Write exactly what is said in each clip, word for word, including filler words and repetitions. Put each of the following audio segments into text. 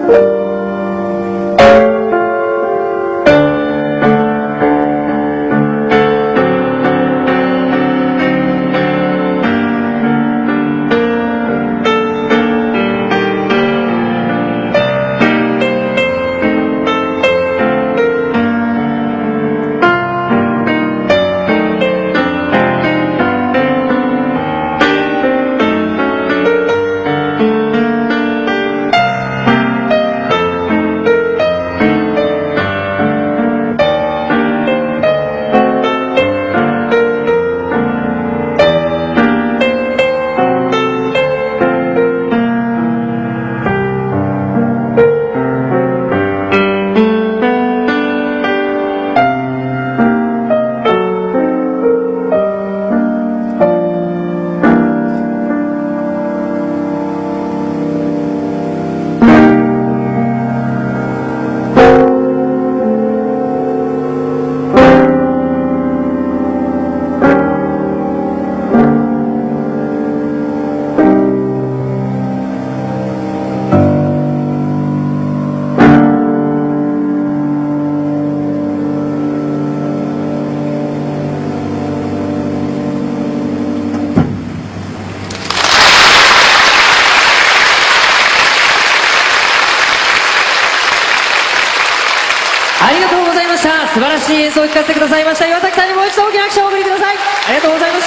ありがとうございました。素晴らしい演奏を聴かせてくださいました岩崎さんにもう一度大きな拍手をお送りください。ありがとうございました。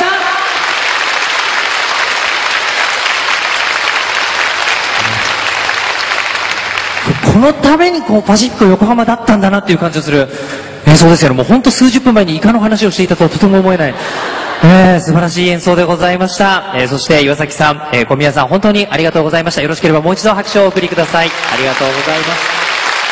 このためにこうパシフィック横浜だったんだなっていう感じがする演奏ですよね。もうほんと数十分前にイカの話をしていたとはとても思えない、えー、素晴らしい演奏でございました。えー、そして岩崎さん、えー、小宮さん本当にありがとうございました。よろしければもう一度拍手をお送りください。ありがとうございます。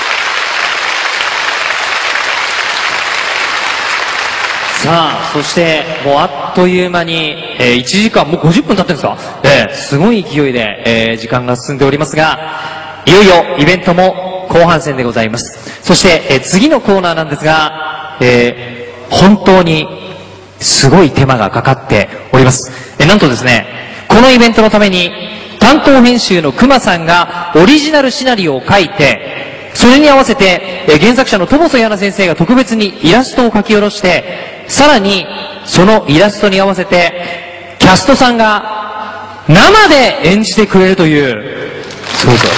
さあ、そしてもうあっという間に、えー、いちじかん、もうごじゅっぷん経ってるんですか、えー、すごい勢いで、えー、時間が進んでおりますが、いよいよイベントも後半戦でございます。そして、えー、次のコーナーなんですが、えー、本当にすごい手間がかかっております。えー、なんとですね、このイベントのために担当編集の熊さんがオリジナルシナリオを書いて、それに合わせて、えー、原作者の友曽矢奈先生が特別にイラストを書き下ろして、さらにそのイラストに合わせてキャストさんが生で演じてくれるという、そうそう、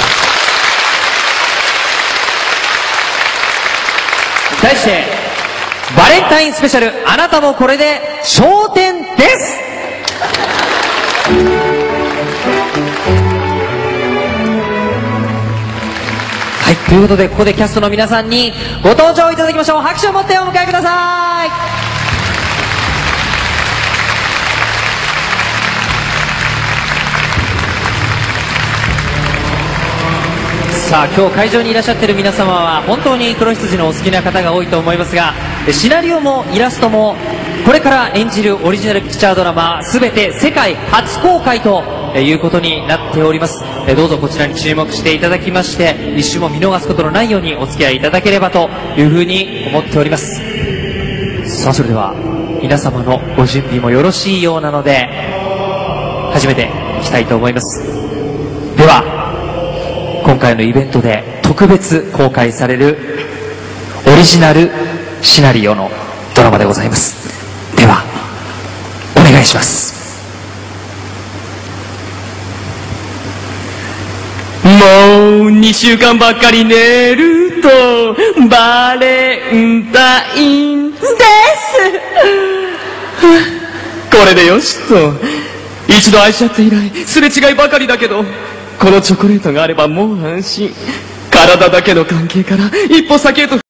題してバレンタインスペシャル、あなたもこれで昇天です。はい、ということでここでキャストの皆さんにご登場いただきましょう。拍手を持ってお迎えください。さあ、今日会場にいらっしゃっている皆様は本当に黒羊のお好きな方が多いと思いますが、シナリオもイラストもこれから演じるオリジナルピクチャードラマ全て世界初公開ということになっております。どうぞこちらに注目していただきまして、一瞬も見逃すことのないようにお付き合いいただければというふうに思っております。さあ、それでは皆様のご準備もよろしいようなので始めていきたいと思います。では今回のイベントで特別公開されるオリジナルシナリオのドラマでございます。ではお願いします。 もうにしゅうかんばっかり寝るとバレンタインです。これでよしと。一度愛し合って以来すれ違いばかりだけど、このチョコレートがあればもう安心。体だけの関係から一歩先へと